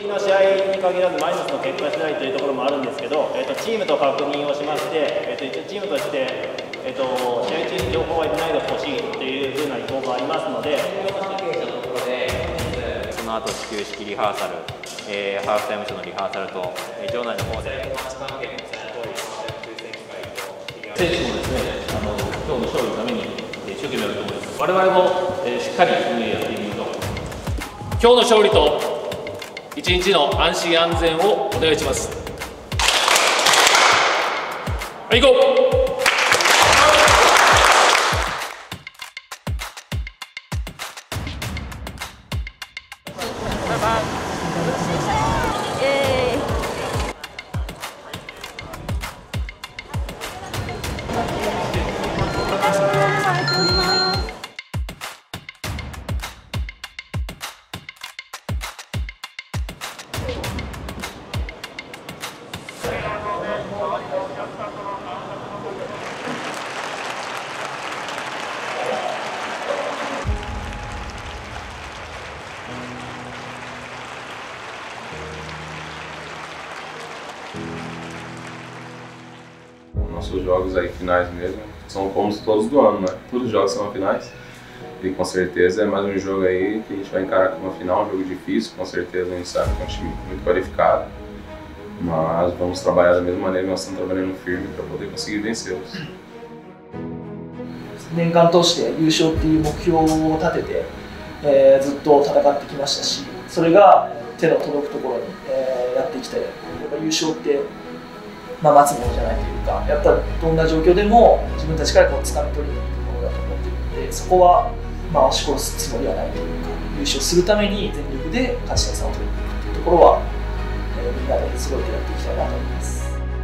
の試合に限らずマイナスの結果次第というところもあるんですけど、チームと確認をしまして、一応チームとして、試合中に情報は入れないでほしいというふうな意向がありますので、その後始球式リハーサル、ハーフタイムショーのリハーサルと、場内の方で選手もですね、今日の勝利のために一生懸命やると思います。我々も、しっかり運営やっていくと、今日の勝利と一日の安心安全をお願いします。はい、行こう。 Nossos jogos aí finais mesmo são como todos do ano, né? Todos os jogos são finais e com certeza é mais um jogo aí que a gente vai encarar como uma final, um jogo difícil, com certeza a gente sabe que é um time muito qualificado, mas vamos trabalhar da mesma maneira que nós estamos trabalhando firme para poder conseguir vencê-los. 年間通して優勝っていう目標を立てて、ずっと戦ってきましたし、それが手の届くところに、やってきて、やっぱ優勝って待つものじゃないというか、やっぱりどんな状況でも自分たちから掴み取りに行くものだと思っているので、そこは押し殺すつもりはないというか、優勝するために全力で勝ち点3を取りに行くというところは、みんなで揃えてやっていきたいなと思います。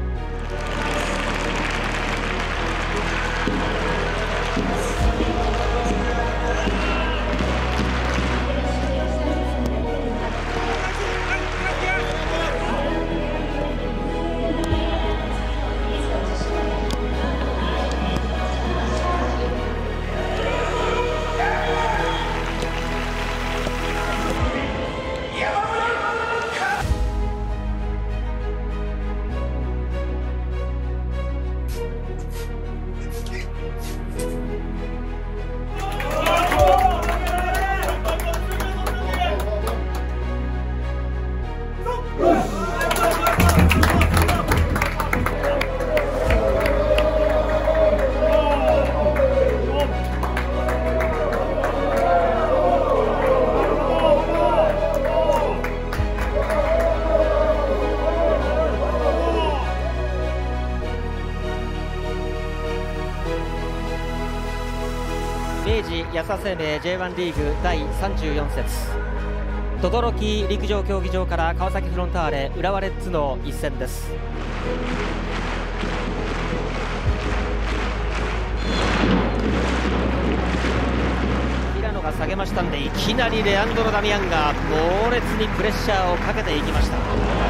明治安田生命 J1 リーグ第34節、等々力陸上競技場から川崎フロンターレ浦和レッズの一戦です。平野が下げましたんで、いきなりレアンドロ・ダミアンが猛烈にプレッシャーをかけていきました。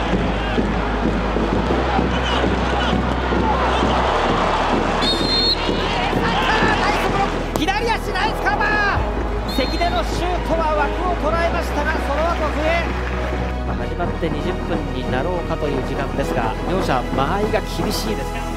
左足ナイスカバー、関根のシュートは枠を捉えましたが、その後笛、始まって20分になろうかという時間ですが、両者間合いが厳しいですが。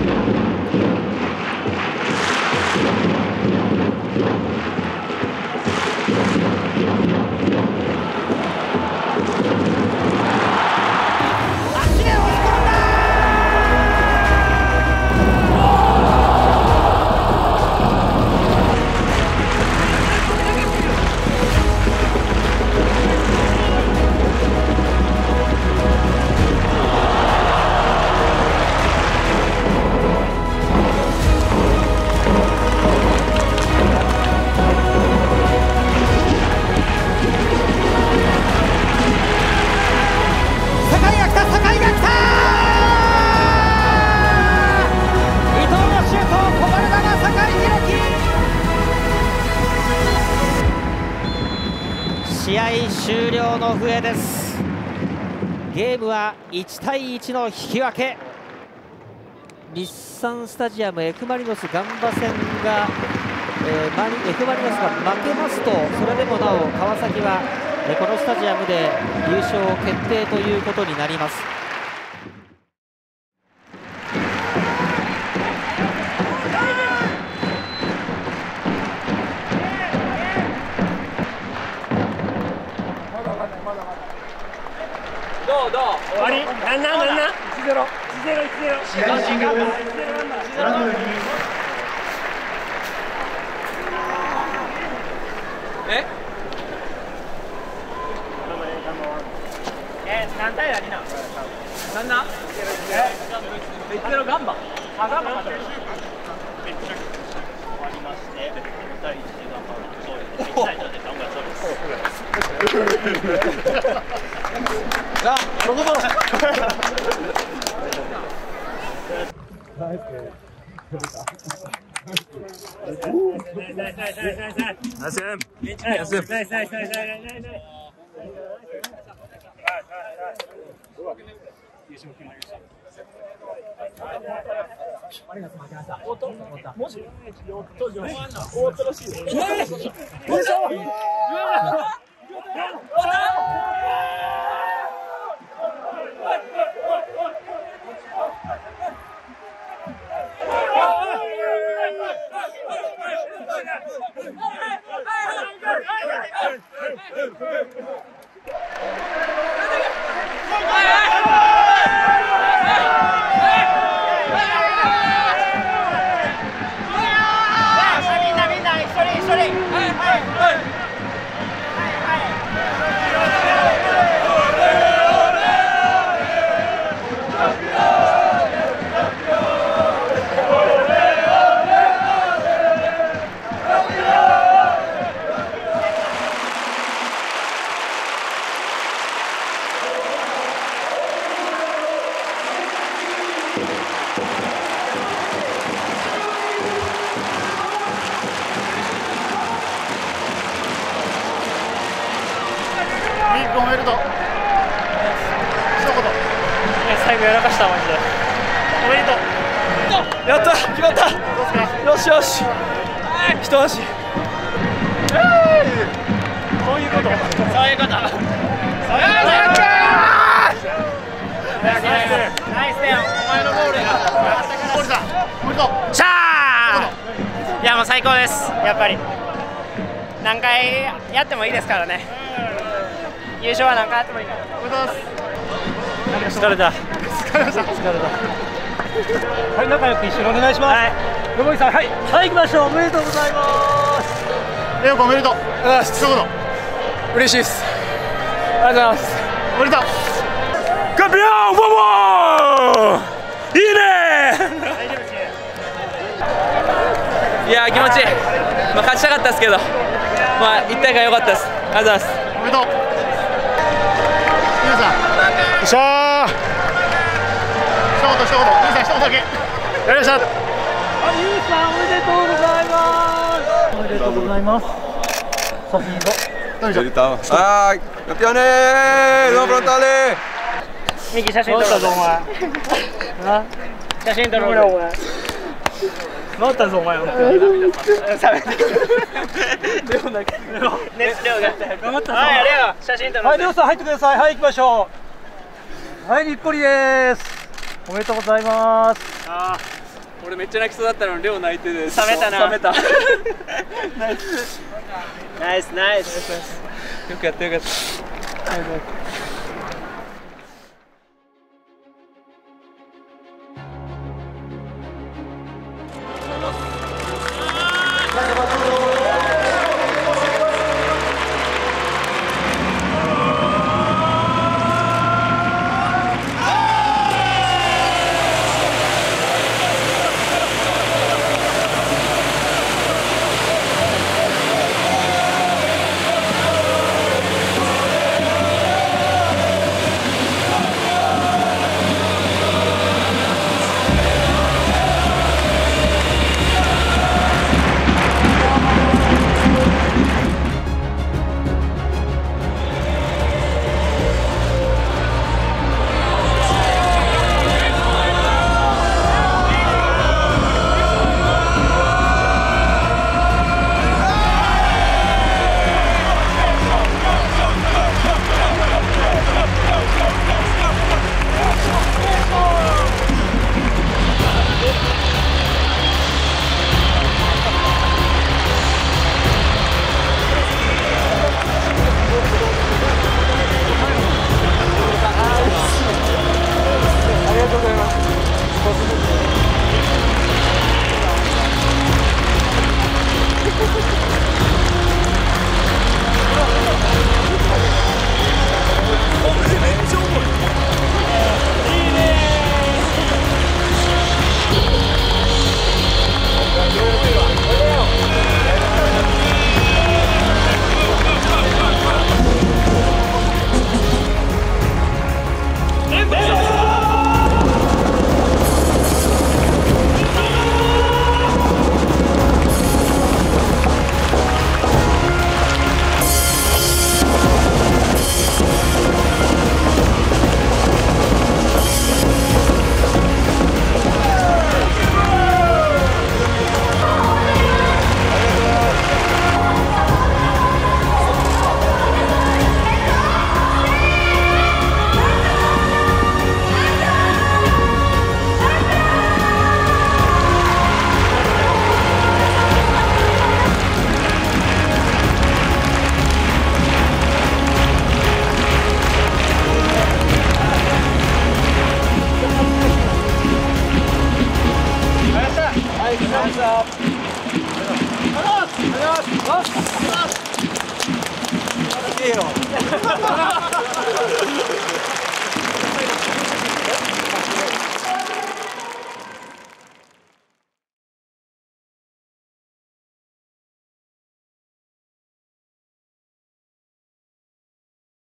試合終了の笛です。ゲームは1対1の引き分け。日産スタジアム F マリノスガンバ戦が、F マリノスが負けますと、それでもなお川崎はこのスタジアムで優勝決定ということになります。 どう終わりなん1-0 何対何ななんな1-0ガンバガンバ勝ってる終わりまして2対1でガンバの勝利1対0でガンバ勝利です。そこそおめでとう。一言。 最後やらかしたマジで。おめでとう。 やった、決まった。よしよし。一足。 そういうこと。そういうこと。ナイスだよ。お前のゴールや。 森さん、おめでとう。 シャー。いやもう最高です。やっぱり。何回やってもいいですからね。優勝は何回やってもいいから。 おめでとうございます。 疲れた。 疲れました。 疲れた。 はい、仲良く一緒にお願いします。よもぎさん、はい、はい、行きましょう。おめでとうございます。 レオ君おめでとう。一言。 嬉しいです。ありがとうございます。 おめでとう。 カンピオン、ボボー。いいね。いや、気持ちいい。勝ちたかったですけど、一体が良かったです。ありがとうございます。 おめでとう。皆さん。よっしゃー。一言。皆さん一言だけ。やりました。 ゆうさん、おめでとうございます。おめでとうございます。写真ど。 Ay, campeones, no frontales. ミキ写真撮ろうぞお前。写真撮ろうよお前。 治ったぞお前。 冷めてる。レオだけ。熱量が。頑張ったぞ。はい、レオ写真撮ろう。 はい、レオさん入ってください。はい、行きましょう。はい、にっこりです。おめでとうございます。 ああ、俺めっちゃ泣きそうだったのにレオ泣いてて。冷めたな。 冷めた。 ナイスナイス。 よくやったよかった。